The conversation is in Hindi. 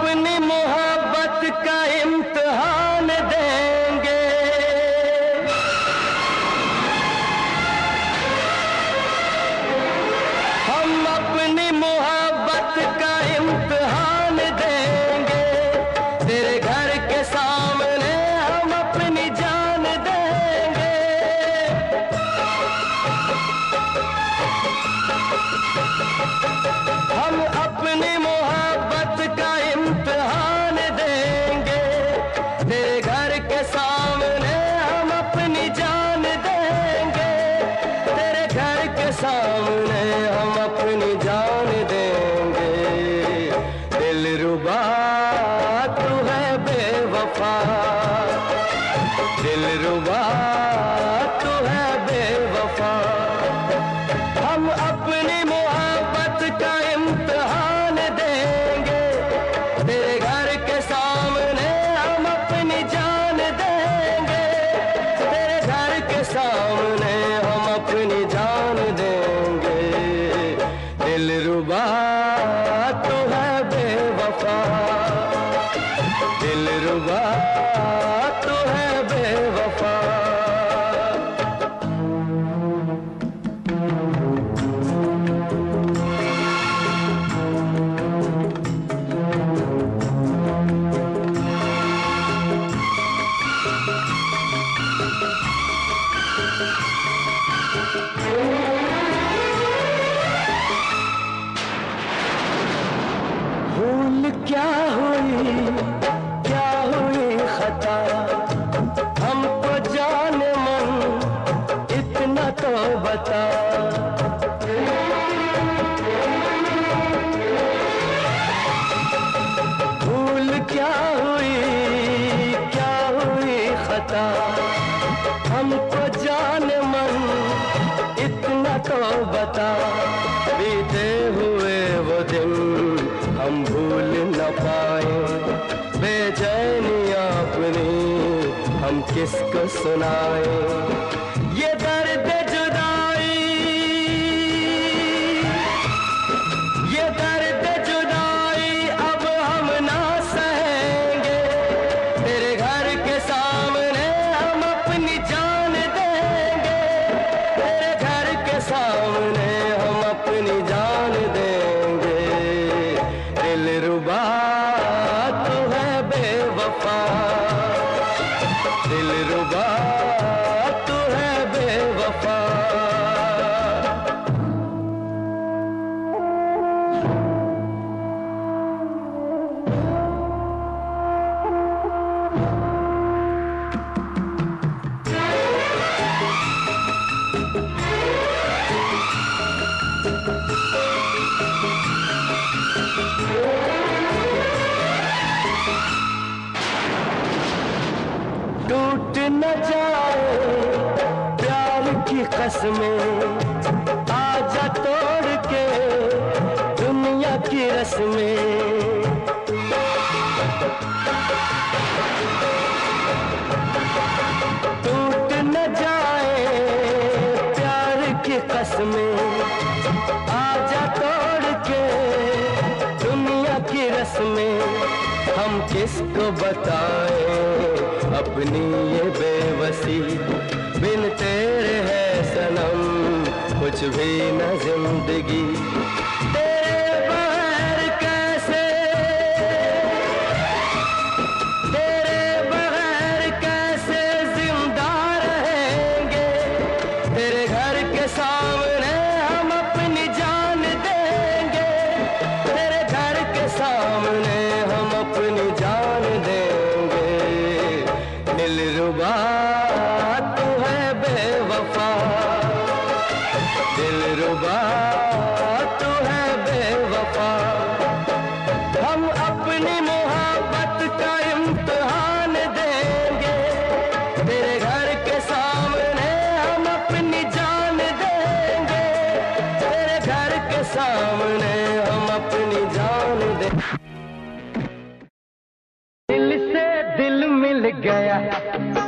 अपनी मोहब्बत का इम्तिहान देंगे। हम अपनी मोहब्बत का इम्तिहान देंगे। तेरे घर के सामने हम अपनी जान देंगे। हम अपनी मोहब्बत का इम्तिहान देंगे। तेरे घर के सामने हम अपनी जान देंगे। तेरे घर के सामने हम अपनी जान देंगे। दिलरुबा तू है बेवफा, दिलरुबा तू है बेवफा। हम अपनी मोहब्बत का इम्तिहान देंगे। तेरे घर के सामने हम अपनी जान देंगे। तेरे घर के सामने हम अपनी जान देंगे। दिलरुबा तू है बेवफा, दिलरुबा तू है बेवफा। भूल क्या हुई खता, हमको जाने मन इतना तो बता। भूल क्या हुई खता, हमको जाने मन इतना तो बता। बीते हुए वो दिन हम भूल न पाए, बेचैनियां अपनी हम किसको सुनाए। ये दर्द जुदाई, ये दर्द जुदाई अब हम ना सहेंगे। तेरे घर के सामने हम अपनी जान देंगे। तेरे घर के सामने हम अपनी जान देंगे। दिलरुबा तू है बेवफा, दिलरुबा तू है बेवफा। टूट न जाए प्यार की कसमें, आजा तोड़ के दुनिया की रस्में। टूट न जाए प्यार की कसमें, आजा तोड़ के दुनिया की रस्में। हम किसको बताएं अपनी ये बेबसी, बिन तेरे है सनम कुछ भी न जिंदगी। तेरे बगैर कैसे, तेरे बगैर कैसे जिंदा रहेंगे। तेरे घर के सामने हम अपनी जान देंगे। तेरे घर के सामने हम अपनी जान देंगे। दिलरुबा तू है बेवफा, दिलरुबा तू है बेवफा। हम अपनी मोहब्बत का इम्तिहान देंगे। तेरे घर के सामने हम अपनी जान देंगे। तेरे घर के सामने हम अपनी जान देंगे। दिल से दिल मिल गया,